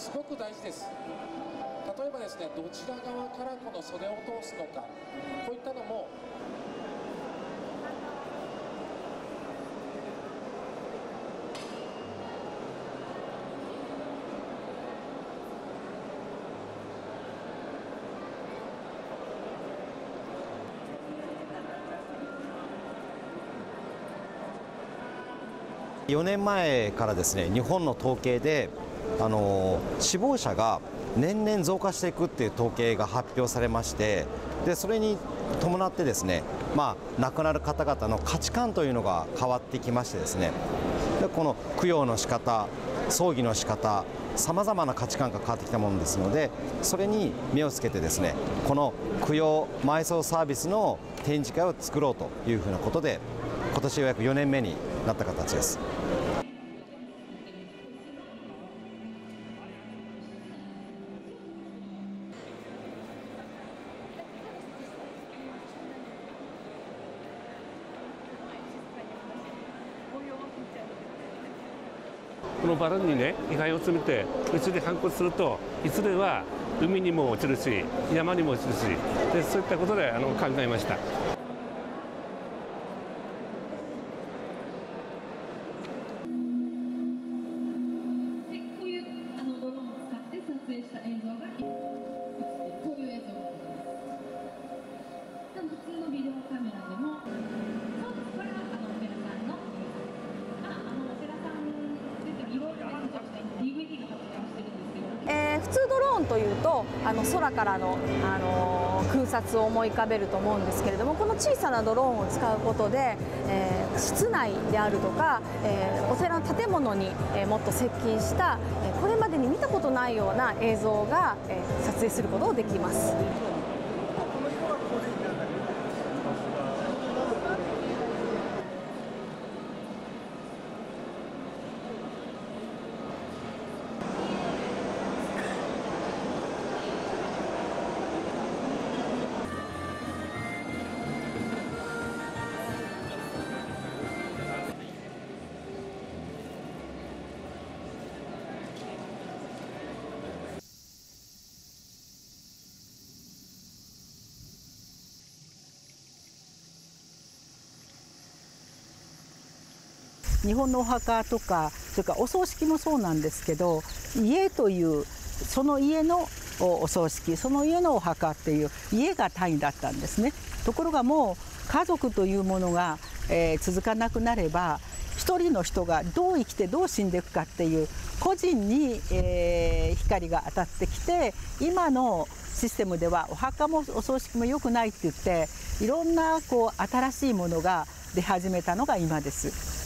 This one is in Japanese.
すごく大事です。例えばですね、どちら側からこの袖を通すのか、こういったのも 4年前からですね、日本の統計で死亡者が年々増加していくっていう統計が発表されまして、でそれに伴ってですね、亡くなる方々の価値観というのが変わってきましてですね、でこの供養の仕方、葬儀の仕方、さまざまな価値観が変わってきたものですので、それに目をつけてですね、この供養埋葬サービスの展示会を作ろうというふうなことで、今年ようやく4年目になった形です。 このバラにね、遺骸を詰めてうちで反骨すると、いずれは海にも落ちるし、山にも落ちるし、でそういったことで考えました。 普通ドローンというと空からの、空撮を思い浮かべると思うんですけれども、この小さなドローンを使うことで、室内であるとか、お寺の建物に、もっと接近した、これまでに見たことないような映像が、撮影することができます。 日本のお墓とか、それからお葬式もそうなんですけど、家というその家のお葬式、その家のお墓っていう家が単位だったんですね。ところがもう家族というものが、続かなくなれば、一人の人がどう生きてどう死んでいくかっていう個人に、光が当たってきて、今のシステムではお墓もお葬式も良くないって言って、いろんな新しいものが出始めたのが今です。